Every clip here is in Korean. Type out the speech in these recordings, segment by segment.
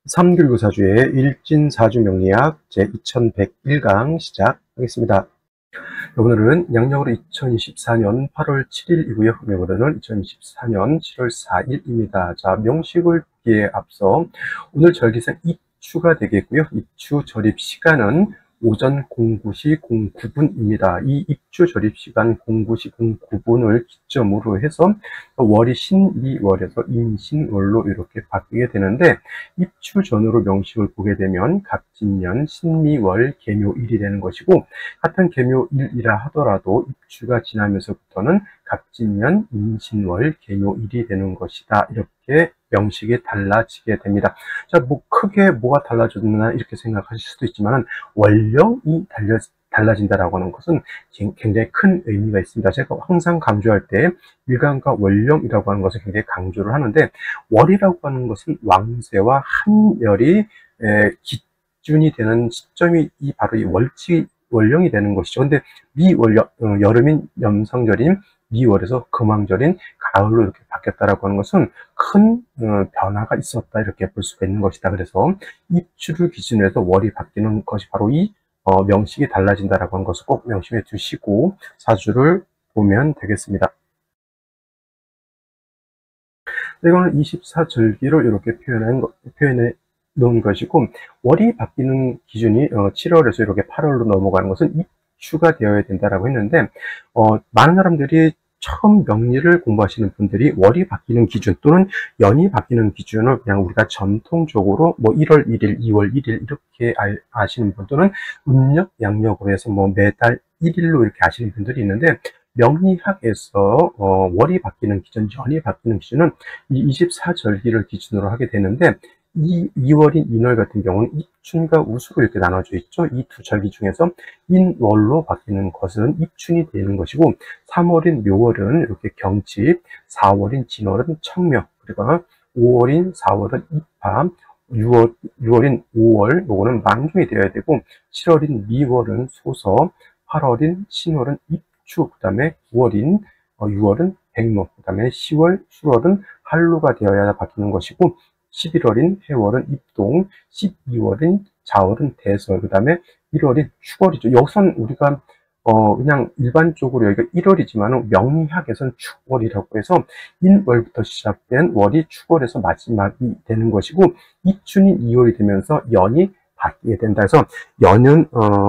삼길구사주의 일진사주 명리학 제2101강 시작하겠습니다. 오늘은 양력으로 2024년 8월 7일이고요. 음력으로는 2024년 7월 4일입니다. 자, 명식을 보기에 앞서 오늘 절기상 입추가 되겠고요. 입추 절입 시간은 오전 09시 09분입니다. 이 입추 절입 시간 09시 09분을 기점으로 해서 월이 신미월에서 임신월로 이렇게 바뀌게 되는데, 입추 전후로 명식을 보게 되면 갑진년 신미월 계묘일이 되는 것이고, 같은 계묘일이라 하더라도 입추가 지나면서부터는 갑진년 임신월 계묘일이 되는 것이다. 이렇게 명식이 달라지게 됩니다. 자, 뭐 크게 뭐가 달라졌나 이렇게 생각하실 수도 있지만, 월령이 달라진다라고 하는 것은 굉장히 큰 의미가 있습니다. 제가 항상 강조할 때 일간과 월령이라고 하는 것을 굉장히 강조를 하는데, 월이라고 하는 것은 왕세와 한열이 기준이 되는 시점이 바로 이 월령이 되는 것이죠. 근데 미월령, 여름인 염성절인 미월에서 금왕절인 가을로 이렇게 바뀌었다라고 하는 것은 큰 변화가 있었다, 이렇게 볼 수가 있는 것이다. 그래서 입추를 기준으로 해서 월이 바뀌는 것이 바로 이 명식이 달라진다라고 하는 것을 꼭 명심해 두시고 사주를 보면 되겠습니다. 이거는 24절기를 이렇게 표현해 놓은 것이고, 월이 바뀌는 기준이 7월에서 이렇게 8월로 넘어가는 것은 입추가 되어야 된다라고 했는데, 많은 사람들이 처음 명리를 공부하시는 분들이 월이 바뀌는 기준 또는 연이 바뀌는 기준을 그냥 우리가 전통적으로 뭐 1월 1일, 2월 1일 이렇게 아시는 분들은 음력, 양력으로 해서 뭐 매달 1일로 이렇게 아시는 분들이 있는데, 명리학에서 월이 바뀌는 기준, 연이 바뀌는 기준은 이 24절기를 기준으로 하게 되는데, 이 2월인 인월 같은 경우는 입춘과 우수로 이렇게 나눠져 있죠. 이 두 절기 중에서 인월로 바뀌는 것은 입춘이 되는 것이고, 3월인 묘월은 이렇게 경칩, 4월인 진월은 청명, 그리고 5월인 4월은 입함, 6월인 5월, 요거는 망종이 되어야 되고, 7월인 미월은 소서, 8월인 신월은 입추, 그 다음에 9월인 6월은 백로, 그 다음에 10월, 7월은 한로가 되어야 바뀌는 것이고, 11월인 해월은 입동, 12월인 자월은 대설, 그 다음에 1월인 축월이죠. 여기선 우리가 그냥 일반적으로 여기가 1월이지만 명리학에서는 축월이라고 해서 인월부터 시작된 월이 축월에서 마지막이 되는 것이고, 입춘인 2월이 되면서 연이 바뀌게 된다 해서 연은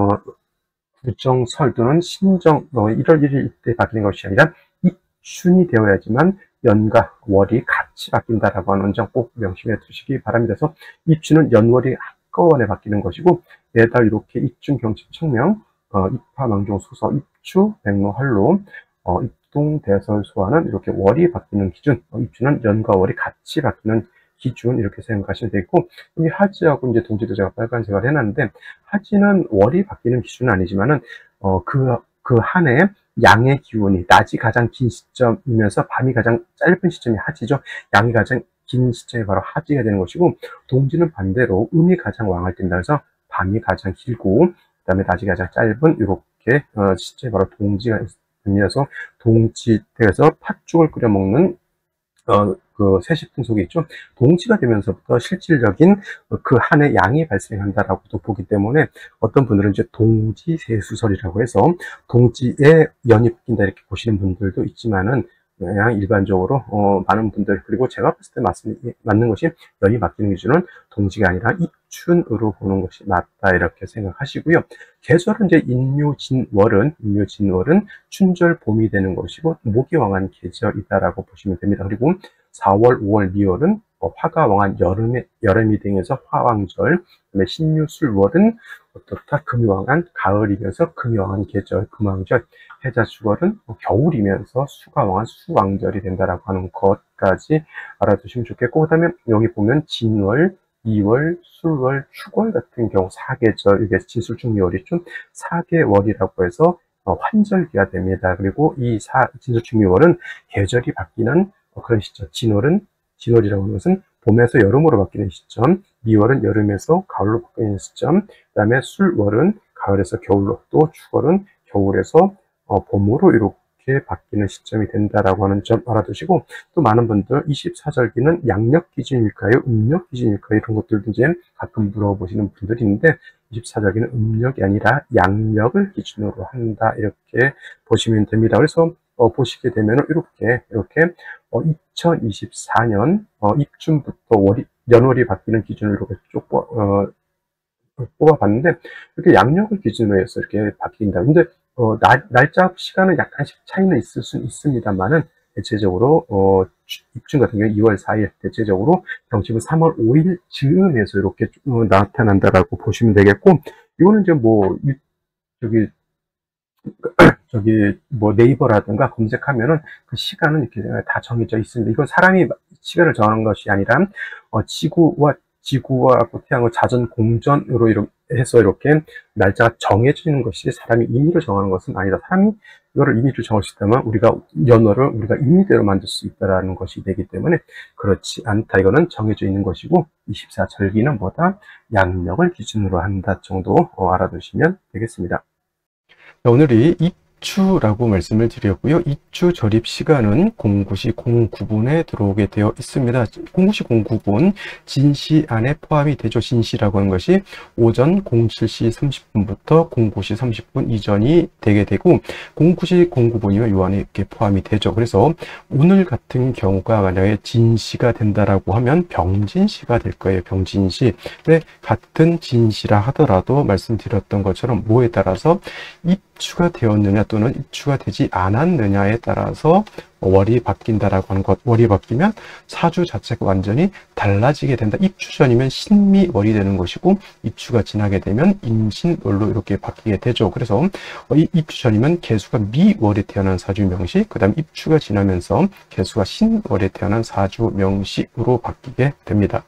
구정설 또는 신정 1월 1일 때 바뀌는 것이 아니라 입춘이 되어야지만 연과 월이 같이 바뀐다라고 하는 점 꼭 명심해 두시기 바랍니다. 그래서 입춘은 연월이 한꺼번에 바뀌는 것이고, 매달 이렇게 입춘, 경칩, 청명, 입하, 망종, 소서, 입추, 백로, 한로, 입동, 대설, 소화는 이렇게 월이 바뀌는 기준, 입춘은 연과 월이 같이 바뀌는 기준, 이렇게 생각하시면 되고, 여기 하지하고 이제 동지도 제가 빨간색을 해놨는데, 하지는 월이 바뀌는 기준은 아니지만은 그 한 해 양의 기운이 낮이 가장 긴 시점이면서 밤이 가장 짧은 시점이 하지죠. 양이 가장 긴 시점이 바로 하지가 되는 것이고, 동지는 반대로 음이 가장 왕할 때다 해서 밤이 가장 길고, 그 다음에 낮이 가장 짧은 이렇게 시점이 바로 동지가 되면서, 동지에서 팥죽을 끓여 먹는 그 세시풍 속에 있죠. 동지가 되면서부터 실질적인 그 한 해 양이 발생한다라고도 보기 때문에, 어떤 분들은 이제 동지세수설이라고 해서 동지에 연이 바뀐다 이렇게 보시는 분들도 있지만은, 그냥 일반적으로 많은 분들, 그리고 제가 봤을 때 맞는 것이 연이 바뀌는 기준은 동지가 아니라 입춘으로 보는 것이 맞다, 이렇게 생각하시고요. 계절은 이제 인묘진월은 춘절 봄이 되는 것이고 목이 왕한 계절이다라고 보시면 됩니다. 그리고 4월, 5월, 미월은 화가 왕한 여름이 되면서 화왕절, 그다음에 신유술월은 어떻다 금이 왕한 가을이면서 금이 왕한 계절 금왕절, 해자주월은 겨울이면서 수가 왕한 수왕절이 된다라고 하는 것까지 알아두시면 좋겠고, 그다음에 여기 보면 진월, 2월, 술월, 축월 같은 경우 4계절, 이게 진술중미월이 좀 4개월이라고 해서 환절기가 됩니다. 그리고 이 진술중미월은 계절이 바뀌는 그런 시점. 진월이라고 하는 것은 봄에서 여름으로 바뀌는 시점, 미월은 여름에서 가을로 바뀌는 시점, 그 다음에 술월은 가을에서 겨울로, 또 축월은 겨울에서 봄으로 이렇게 바뀌는 시점이 된다라고 하는 점 알아두시고, 또 많은 분들 24절기는 양력 기준일까요? 음력 기준일까요? 이런 것들도 이제 가끔 물어보시는 분들이 있는데, 24절기는 음력이 아니라 양력을 기준으로 한다, 이렇게 보시면 됩니다. 그래서 보시게 되면 이렇게 2024년 입춘부터 연월이 바뀌는 기준으로 이렇게 쭉 뽑아봤는데, 이렇게 양력을 기준으로 해서 이렇게 바뀐다. 근데 날짜 시간은 약간씩 차이는 있을 수 있습니다만은, 대체적으로 입춘 같은 경우 2월 4일, 대체적으로 병신은 3월 5일 즈음에서 이렇게 나타난다라고 보시면 되겠고, 이거는 이제 뭐 뭐 네이버라든가 검색하면은 그 시간은 이렇게 다 정해져 있습니다. 이건 사람이 시간을 정하는 것이 아니라 지구와 태양의 자전 공전으로 이렇게 해서 이렇게 날짜가 정해지는 것이, 사람이 임의로 정하는 것은 아니다. 사람이 이거를 임의로 정할 수 있다면 연월을 우리가 임의대로 만들 수 있다라는 것이 되기 때문에 그렇지 않다. 이거는 정해져 있는 것이고, 24절기는 뭐다? 양력을 기준으로 한다 정도 알아두시면 되겠습니다. 오늘이 입추라고 말씀을 드렸고요. 입추 절입 시간은 09시 09분에 들어오게 되어 있습니다. 09시 09분 진시 안에 포함이 되죠. 진시라고 하는 것이 오전 07시 30분부터 09시 30분 이전이 되게 되고, 09시 09분이면 요 안에 이렇게 포함이 되죠. 그래서 오늘 같은 경우가 만약에 진시가 된다라고 하면 병진시가 될 거예요. 병진시. 근데 같은 진시라 하더라도 말씀드렸던 것처럼 뭐에 따라서 입추가 되었느냐 또는 입추가 되지 않았느냐에 따라서 월이 바뀐다라고 하는 것. 월이 바뀌면 사주 자체가 완전히 달라지게 된다. 입추 전이면 신미월이 되는 것이고, 입추가 지나게 되면 임신월로 이렇게 바뀌게 되죠. 그래서 이 입추 전이면 개수가 미월에 태어난 사주 명시, 그 다음 입추가 지나면서 개수가 신월에 태어난 사주 명시로 바뀌게 됩니다.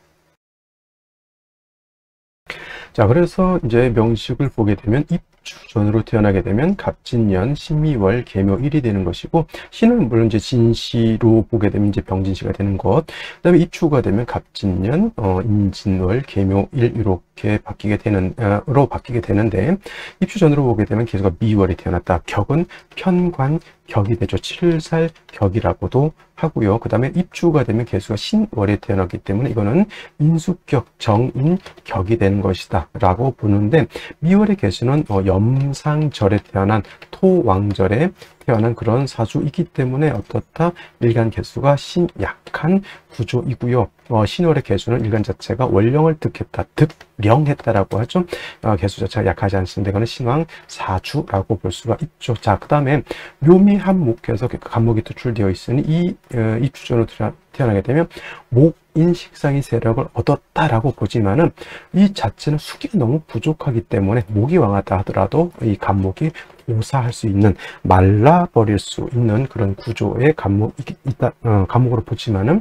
자, 그래서 이제 명식을 보게 되면 입추 전으로 태어나게 되면 갑진년, 신미월, 계묘일이 되는 것이고, 신은 물론 이제 진시로 보게 되면 이제 병진시가 되는 것. 그다음에 입추가 되면 갑진년, 임진월, 계묘일 이렇게 바뀌게 되는데, 입추 전으로 보게 되면 개수가 미월이 태어났다. 격은 편관 격이 되죠. 7살 격이라고도 하고요. 그 다음에 입추가 되면 개수가 신월에 태어났기 때문에 이거는 인수격, 정인 격이 되는 것이다 라고 보는데, 미월의 개수는 염상절에 태어난 토왕절에 태어난 그런 사주이기 때문에 어떻다? 일간 개수가 신약한 구조이고요. 신월의 개수는 일간 자체가 원령을 득했다, 득령했다라고 하죠. 개수 자체가 약하지 않습니다. 이거는 신왕 사주라고 볼 수가 있죠. 자, 그 다음에 묘미한목해서 간목이 투출되어 있으니 이 입추전으로 태어나게 되면 목인식상의 세력을 얻었다라고 보지만은, 이 자체는 수기가 너무 부족하기 때문에 목이 왕하다 하더라도 이 간목이 오사할 수 있는, 말라버릴 수 있는 그런 구조의 간목으로 보지만은,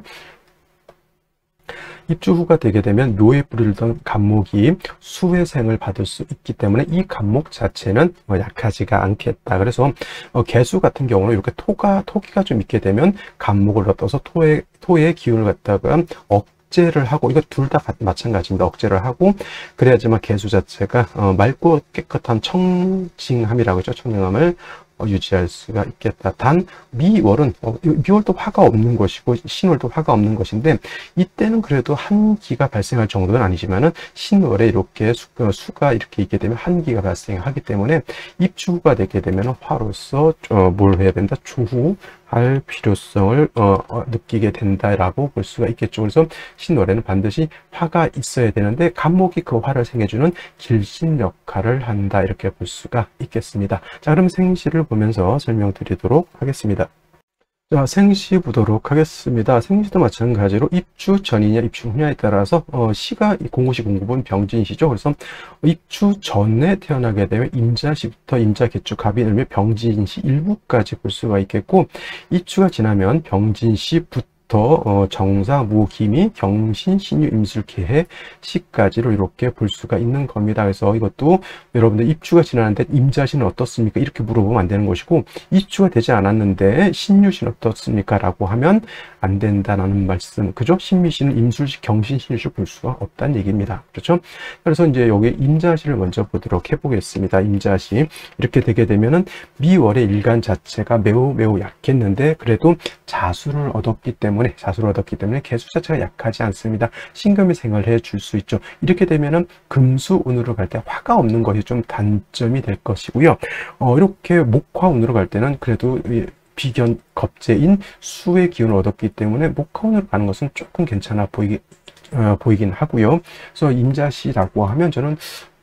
입주 후가 되게 되면 묘에 뿌리던 간목이 수회생을 받을 수 있기 때문에 이 간목 자체는 약하지가 않겠다. 그래서 개수 같은 경우는 이렇게 토기가 좀 있게 되면 간목을 얻어서 토의 기운을 갖다가 억제를 하고, 이거 둘 다 마찬가지입니다. 억제를 하고 그래야지만 개수 자체가 맑고 깨끗한 청징함이라고 하죠. 청량함을 유지할 수가 있겠다. 단 미월은 미월도 화가 없는 것이고 신월도 화가 없는 것인데, 이때는 그래도 한기가 발생할 정도는 아니지만은 신월에 이렇게 수가 이렇게 있게 되면 한기가 발생하기 때문에 입추가 되게 되면 화로서 뭘 해야 된다? 추후할 필요성을 느끼게 된다라고 볼 수가 있겠죠. 그래서 신월에는 반드시 화가 있어야 되는데 간목이 그 화를 생해주는 길신 역할을 한다, 이렇게 볼 수가 있겠습니다. 자, 그럼 생시를 보면서 설명드리도록 하겠습니다. 자, 생시 보도록 하겠습니다. 생시도 마찬가지로 입추 전이냐 입추 후냐에 따라서 시가 09시 09분 병진시죠. 그래서 입추 전에 태어나게 되면 임자시부터 임자, 개축, 갑이, 을묘, 병진시 일부까지 볼 수가 있겠고, 입추가 지나면 병진시부터 임수부터 정사, 무, 기미, 경신, 신유, 임술, 개해, 시까지로 이렇게 볼 수가 있는 겁니다. 그래서 이것도 여러분들 입주가 지났는데 임자신은 어떻습니까? 이렇게 물어보면 안 되는 것이고, 입주가 되지 않았는데 신유신 어떻습니까? 라고 하면 안 된다라는 말씀. 그죠? 신미신은 임술시, 경신, 신유시 볼 수가 없다는 얘기입니다. 그렇죠? 그래서 이제 여기 임자시를 먼저 보도록 해보겠습니다. 임자시. 이렇게 되게 되면은 미월의 일간 자체가 매우 약했는데 그래도 자수를 얻었기 때문에 개수 자체가 약하지 않습니다. 신금이 생활해 줄 수 있죠. 이렇게 되면은 금수운으로 갈 때 화가 없는 것이 좀 단점이 될 것이고요. 이렇게 목화운으로 갈 때는 그래도 비견 겁재인 수의 기운을 얻었기 때문에 목화운으로 가는 것은 조금 괜찮아 보이긴 하고요. 그래서 임자시라고 하면 저는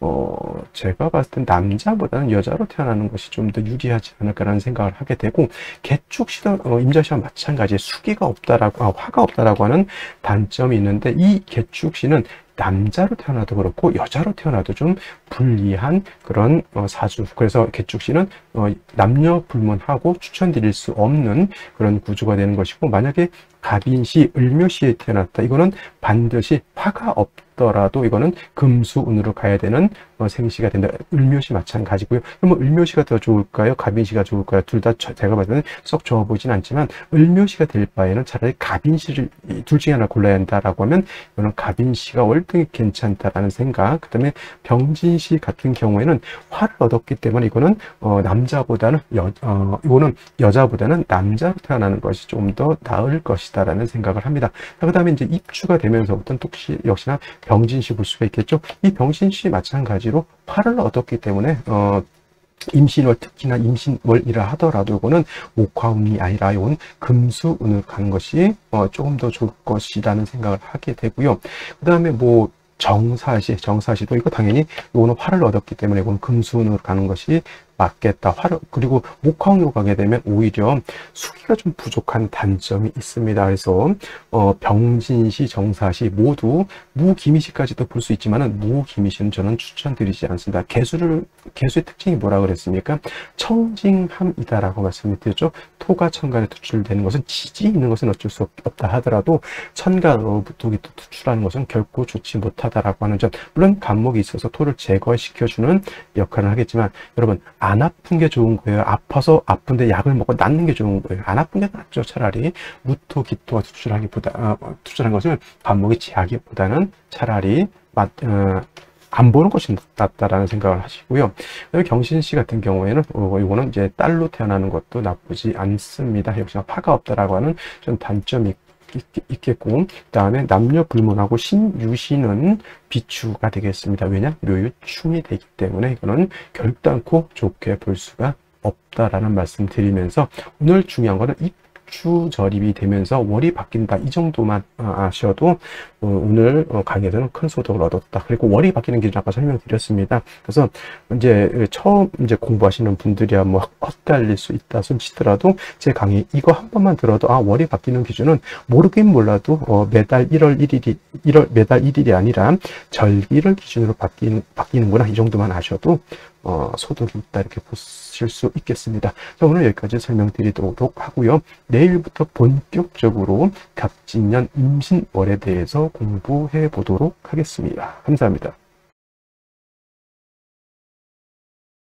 제가 봤을 땐 남자보다는 여자로 태어나는 것이 좀 더 유리하지 않을까라는 생각을 하게 되고, 개축시도 임자시와 마찬가지 수기가 없다라고, 화가 없다라고 하는 단점이 있는데, 이 개축시는 남자로 태어나도 그렇고 여자로 태어나도 좀 불리한 그런 사주. 그래서 개축시는 남녀 불문하고 추천드릴 수 없는 그런 구조가 되는 것이고, 만약에 갑인시, 을묘시에 태어났다, 이거는 반드시 화가 없더라도 이거는 금수운으로 가야 되는 생시가 된다. 을묘시 마찬가지고요. 그러면 을묘시가 더 좋을까요? 갑인시가 좋을까요? 둘 다 제가 봤을 때는 썩 좋아 보이진 않지만, 을묘시가 될 바에는 차라리 갑인시를 둘 중에 하나 골라야 한다라고 하면 이거는 갑인시가 월등히 괜찮다라는 생각. 그 다음에 병진시 같은 경우에는 화를 얻었기 때문에 이거는 남자보다는 이거는 여자보다는 남자로 태어나는 것이 좀 더 나을 것이다라는 생각을 합니다. 그 다음에 이제 입주가 되면서부터는 역시나 병진시 볼 수가 있겠죠. 이 병진시 마찬가지로 화를 얻었기 때문에 임신월, 특히나 임신월이라 하더라도 이거는 목화운이 아니라 이건 금수운을 가는 것이 조금 더 좋을 것이라는 생각을 하게 되고요. 그 다음에 뭐 정사시도 이거 당연히 이거는 화를 얻었기 때문에 이건 금수운으로 가는 것이 맞겠다. 그리고 목화운으로 가게 되면 오히려 수기가 좀 부족한 단점이 있습니다. 그래서 병진시, 정사시 모두 무기미시까지도 볼 수 있지만은 무기미시는 저는 추천드리지 않습니다. 개수의 특징이 뭐라 그랬습니까? 청징함이다라고 말씀드렸죠. 토가 천간에 투출되는 것은 지지 있는 것은 어쩔 수 없다 하더라도 천간으로부터 투출하는 것은 결코 좋지 못하다라고 하는 점. 물론 간목이 있어서 토를 제거시켜주는 역할을 하겠지만, 여러분 안 아픈 게 좋은 거예요? 아파서 아픈데 약을 먹고 낫는 게 좋은 거예요? 안 아픈 게 낫죠. 차라리 무토, 기토가 투출한 것을 간목이 제하기보다는 차라리 안 보는 것이 낫다라는 생각을 하시고요. 경신시 같은 경우에는 이거는 이제 딸로 태어나는 것도 나쁘지 않습니다. 역시나 화가 없다라고 하는 좀 단점이 있겠고, 그 다음에 남녀 불문하고 신유시는 비추가 되겠습니다. 왜냐? 묘유충이 되기 때문에 이거는 결단코 좋게 볼 수가 없다라는 말씀 드리면서, 오늘 중요한 거는 입주 절입이 되면서 월이 바뀐다, 이 정도만 아셔도 오늘 강의에서는 큰 소득을 얻었다. 그리고 월이 바뀌는 기준 아까 설명드렸습니다. 그래서 이제 처음 공부하시는 분들이야 뭐 헛갈릴 수 있다 손치더라도 제 강의 이거 한 번만 들어도 월이 바뀌는 기준은 모르긴 몰라도 매달 1월 매달 1일이 아니라 절기를 기준으로 바뀌는구나, 이 정도만 아셔도 소득이 있다, 이렇게 보실 수 있겠습니다. 자, 오늘 여기까지 설명드리도록 하고요. 내일부터 본격적으로 갑진년 임신월에 대해서 공부해 보도록 하겠습니다. 감사합니다.